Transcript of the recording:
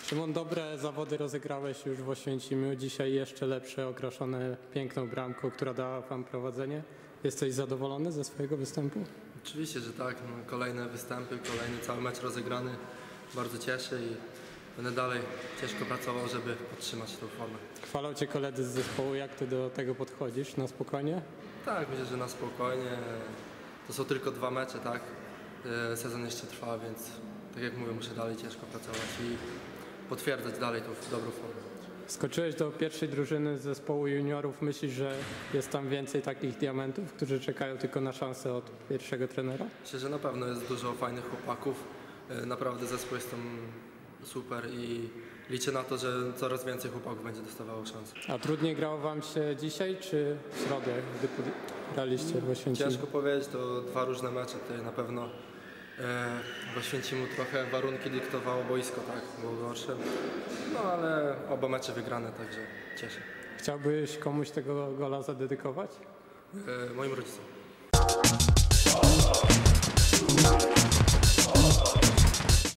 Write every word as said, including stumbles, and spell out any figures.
Szymon, dobre zawody rozegrałeś już w Oświęcimiu, dzisiaj jeszcze lepsze, okraszone piękną bramką, która dała wam prowadzenie. Jesteś zadowolony ze swojego występu? Oczywiście, że tak. No, kolejne występy, kolejny cały mecz rozegrany. Bardzo cieszę i będę dalej ciężko pracował, żeby podtrzymać tą formę. Chwalą cię koledzy z zespołu, jak ty do tego podchodzisz? Na spokojnie? Tak, myślę, że na spokojnie. To są tylko dwa mecze, tak? Sezon jeszcze trwa, więc tak jak mówię, muszę dalej ciężko pracować i potwierdzać dalej tą dobrą formę. Skoczyłeś do pierwszej drużyny zespołu juniorów. Myślisz, że jest tam więcej takich diamentów, którzy czekają tylko na szansę od pierwszego trenera? Myślę, że na pewno jest dużo fajnych chłopaków. Naprawdę zespół jest tam super i liczę na to, że coraz więcej chłopaków będzie dostawało szansę. A trudniej grało wam się dzisiaj czy w środę, gdy graliście w Oświęcimiu? Ciężko powiedzieć, to dwa różne mecze. Tutaj na pewno w Oświęcimiu trochę warunki dyktowało boisko, tak, było gorsze. No ale oba mecze wygrane, także cieszę. Chciałbyś komuś tego gola zadedykować? E, moim rodzicom.